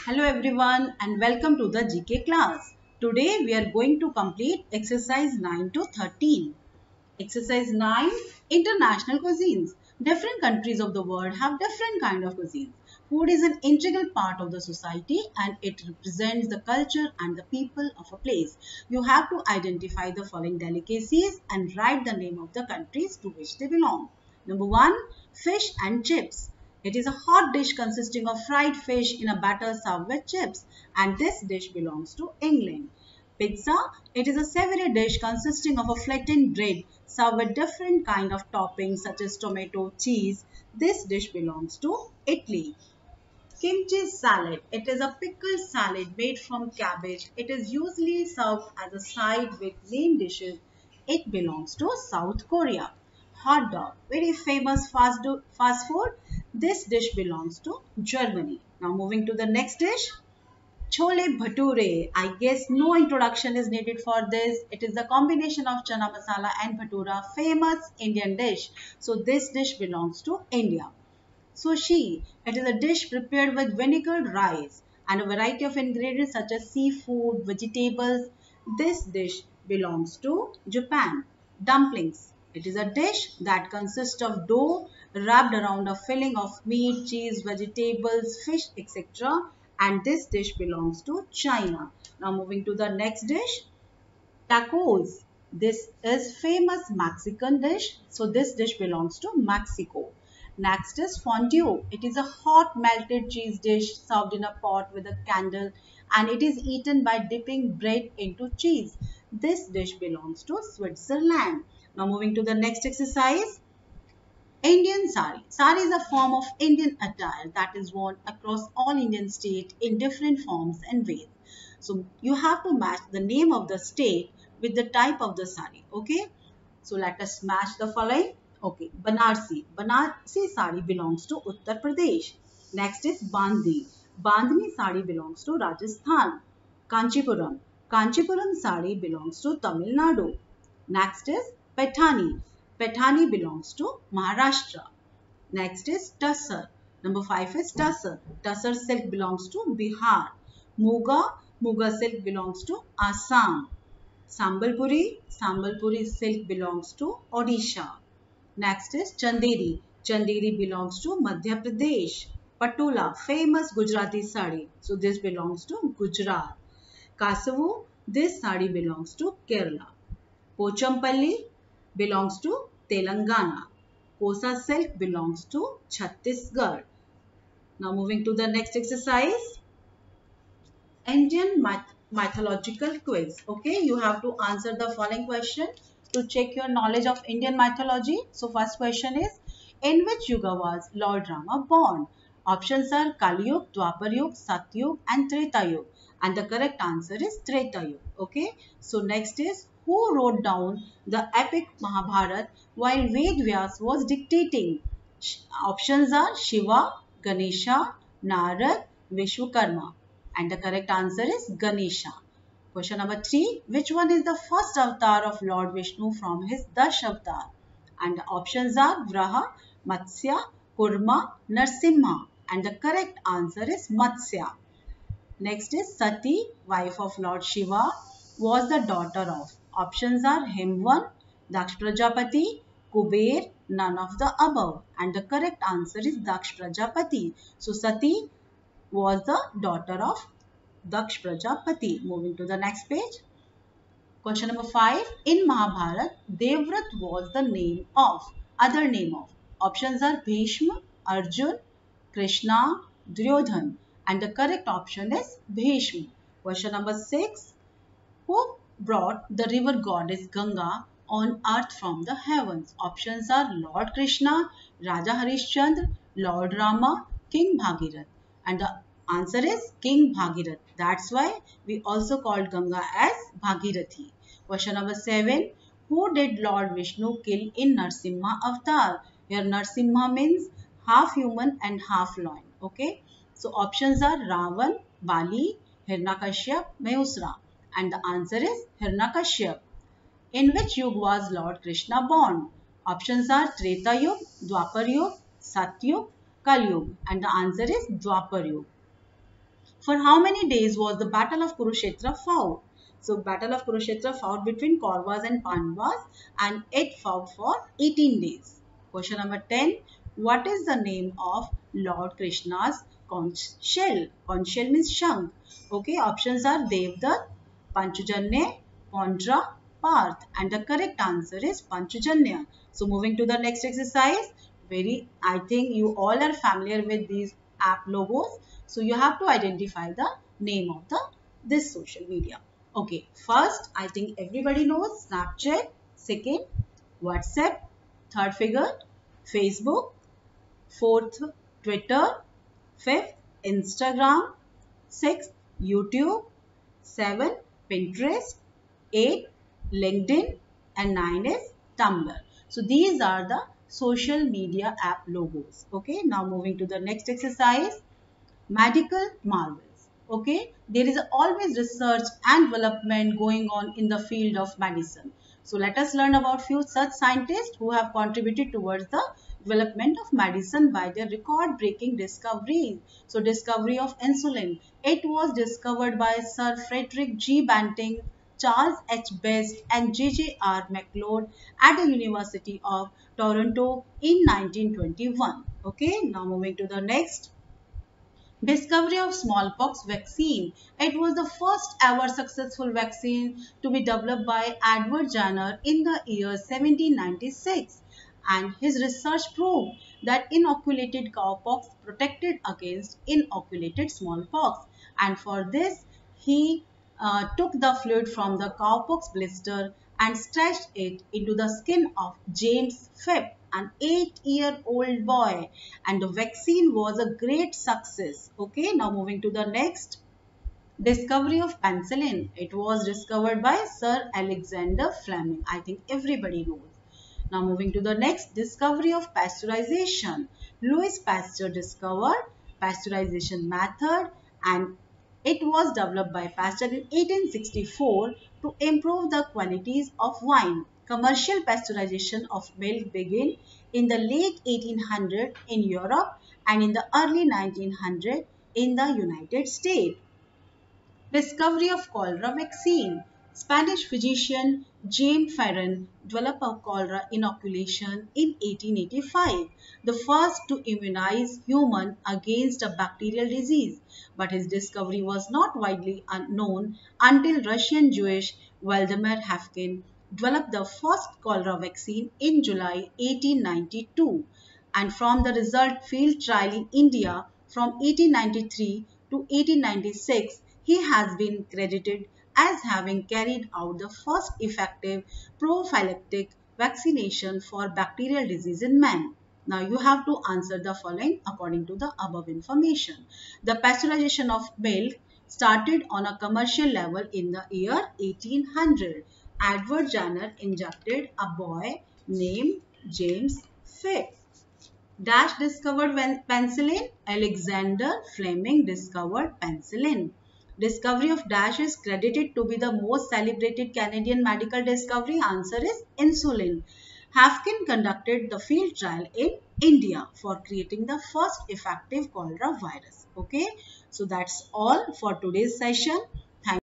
Hello everyone and welcome to the GK class. Today we are going to complete exercise 9 to 13. Exercise 9, International Cuisines. Different countries of the world have different kind of cuisines. Food is an integral part of the society and it represents the culture and the people of a place. You have to identify the following delicacies and write the name of the countries to which they belong. Number 1, fish and chips. It is a hot dish consisting of fried fish in a batter served with chips, and this dish belongs to England. Pizza, it is a savory dish consisting of a flattened bread served with different kind of toppings such as tomato, cheese. This dish belongs to Italy. Kimchi salad, it is a pickled salad made from cabbage. It is usually served as a side with main dishes. It belongs to South Korea. Hot dog, very famous fast food. This dish belongs to Germany. Now moving to the next dish. Chole Bhature. I guess no introduction is needed for this. It is a combination of chana masala and bhatura, famous Indian dish. So this dish belongs to India. Sushi. It is a dish prepared with vinegar rice and a variety of ingredients such as seafood, vegetables. This dish belongs to Japan. Dumplings. It is a dish that consists of dough wrapped around a filling of meat, cheese, vegetables, fish, etc. And this dish belongs to China. Now moving to the next dish. Tacos. This is famous Mexican dish. So this dish belongs to Mexico. Next is fondue. It is a hot melted cheese dish served in a pot with a candle and it is eaten by dipping bread into cheese. This dish belongs to Switzerland. Now moving to the next exercise. Indian sari. Sari is a form of Indian attire that is worn across all Indian states in different forms and ways. So you have to match the name of the state with the type of the sari. Okay. So let us match the following. Okay. Banarsi. Banarsi sari belongs to Uttar Pradesh. Next is Bandhi. Bandhani sari belongs to Rajasthan. Kanchipuram. Kanchipuram sari belongs to Tamil Nadu. Next is Paithani. Paithani belongs to Maharashtra. Next is Tussar. Number 5 is Tussar. Tussar silk belongs to Bihar. Muga silk belongs to Assam. Sambalpuri silk belongs to Odisha. Next is Chanderi. Chanderi belongs to Madhya Pradesh. Patola, famous Gujarati sari. So this belongs to Gujarat. Kasavu, this sari belongs to Kerala. Pochampalli belongs to Telangana. Kosa silk belongs to Chhattisgarh. Now moving to the next exercise. Indian mythological quiz. Okay, you have to answer the following question to check your knowledge of Indian mythology. So first question is, in which yuga was Lord Rama born? Options are Kali Yuga, Dwapar Yuga, Satyuga and Treta Yuga. And the correct answer is Treta Yuga. Okay, so next is, who wrote down the epic Mahabharata while Ved Vyas was dictating? Options are Shiva, Ganesha, Narad, Vishwakarma. And the correct answer is Ganesha. Question number 3. Which one is the first avatar of Lord Vishnu from his Dash avatar? And the options are Vraha, Matsya, Kurma, Narsimha. And the correct answer is Matsya. Next is Sati, wife of Lord Shiva, was the daughter of. Options are Himvan, Daksh Prajapati, Kuber, none of the above. And the correct answer is Daksh Prajapati. So Sati was the daughter of Daksh Prajapati. Moving to the next page. Question number 5. In Mahabharata, Devvrat was the name of, other name of. Options are Bhishma, Arjun, Krishna, Duryodhan. And the correct option is Bhishma. Question number 6. Who brought the river goddess Ganga on earth from the heavens? Options are Lord Krishna, Raja Harishchandra, Lord Rama, King Bhagirath. And the answer is King Bhagirath. That's why we also called Ganga as Bhagirathi. Question number 7. Who did Lord Vishnu kill in Narsimha avatar? Here Narsimha means half human and half lion. Okay. So options are Ravan, Bali, Hiranyakashyap, Mayusra. And the answer is Hiranyakashyap. In which yuga was Lord Krishna born? Options are Treta Yuga, Dwapar Yuga, Satyuga, Kali Yuga. And the answer is Dwapar Yuga. For how many days was the Battle of Kurukshetra fought? So Battle of Kurukshetra fought between Kauravas and Pandavas and it fought for 18 days. Question number 10. What is the name of Lord Krishna's conch shell? Conch shell means shank. Okay, options are Devdutt, Panchajanya, Pondra, Parth, and the correct answer is Panchajanya. So moving to the next exercise, I think you all are familiar with these app logos. So you have to identify the name of this social media. Okay, first I think everybody knows Snapchat, second WhatsApp, third figure Facebook, fourth Twitter, fifth Instagram, sixth YouTube, 7 Pinterest, 8 LinkedIn, and 9 is Tumblr. So these are the social media app logos. Okay, now moving to the next exercise, medical marvels. Okay, there is always research and development going on in the field of medicine. So let us learn about few such scientists who have contributed towards the development of medicine by their record-breaking discoveries. So discovery of insulin. It was discovered by Sir Frederick G. Banting, Charles H. Best and J.J.R. McLeod at the University of Toronto in 1921. Okay, now moving to the next. Discovery of smallpox vaccine. It was the first ever successful vaccine to be developed by Edward Jenner in the year 1796, and his research proved that inoculated cowpox protected against inoculated smallpox, and for this he took the fluid from the cowpox blister and stretched it into the skin of James Phipp, an 8-year-old boy, and the vaccine was a great success. Okay, now moving to the next. Discovery of penicillin. It was discovered by Sir Alexander Fleming. I think everybody knows. Now moving to the next. Discovery of pasteurization. Louis Pasteur discovered pasteurization method and it was developed by Pasteur in 1864 to improve the qualities of wine. Commercial pasteurization of milk began in the late 1800s in Europe and in the early 1900s in the United States. Discovery of cholera vaccine. Spanish physician Jaime Ferran developed a cholera inoculation in 1885, the first to immunize humans against a bacterial disease. But his discovery was not widely known until Russian Jewish Vladimir Hafkin developed the first cholera vaccine in July 1892, and from the result field trial in India from 1893 to 1896, he has been credited as having carried out the first effective prophylactic vaccination for bacterial disease in man. Now you have to answer the following according to the above information. The pasteurization of milk started on a commercial level in the year 1800. Edward Jenner injected a boy named James Phipp. Dash discovered penicillin. Alexander Fleming discovered penicillin. Discovery of Dash is credited to be the most celebrated Canadian medical discovery. Answer is insulin. Hafkin conducted the field trial in India for creating the first effective cholera virus. Okay, so that's all for today's session.